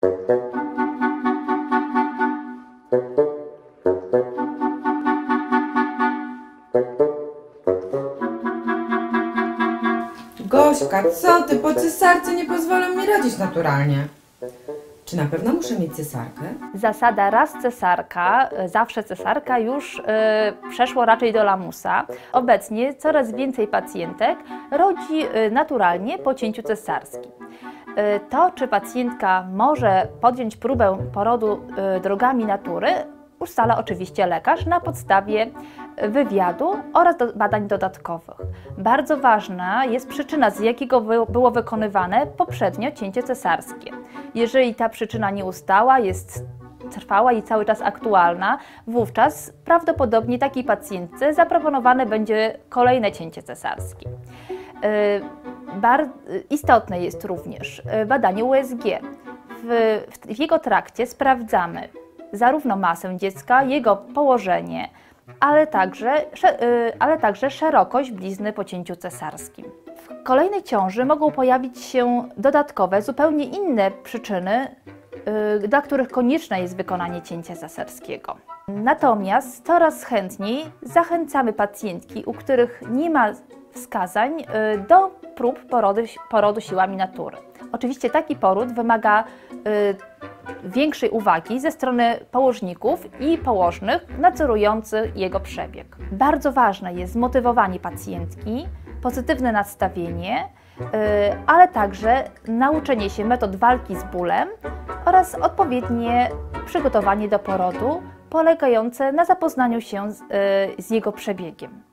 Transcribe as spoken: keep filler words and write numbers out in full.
Gośka, co ty? Po cesarce nie pozwolą mi rodzić naturalnie. Czy na pewno muszę mieć cesarkę? Zasada raz cesarka, zawsze cesarka już y, przeszło raczej do lamusa. Obecnie coraz więcej pacjentek rodzi y, naturalnie po cięciu cesarskim. Y, to, czy pacjentka może podjąć próbę porodu y, drogami natury, ustala oczywiście lekarz na podstawie wywiadu oraz do badań dodatkowych. Bardzo ważna jest przyczyna, z jakiego było wykonywane poprzednio cięcie cesarskie. Jeżeli ta przyczyna nie ustała, jest trwała i cały czas aktualna, wówczas prawdopodobnie takiej pacjentce zaproponowane będzie kolejne cięcie cesarskie. Bardzo istotne jest również badanie U S G. W, w jego trakcie sprawdzamy zarówno masę dziecka, jego położenie, ale także, ale także szerokość blizny po cięciu cesarskim. W kolejnej ciąży mogą pojawić się dodatkowe, zupełnie inne przyczyny, dla których konieczne jest wykonanie cięcia cesarskiego. Natomiast coraz chętniej zachęcamy pacjentki, u których nie ma wskazań, do prób porodu, porodu siłami natury. Oczywiście taki poród wymaga większej uwagi ze strony położników i położnych nadzorujących jego przebieg. Bardzo ważne jest zmotywowanie pacjentki, pozytywne nastawienie, ale także nauczenie się metod walki z bólem oraz odpowiednie przygotowanie do porodu polegające na zapoznaniu się z, z jego przebiegiem.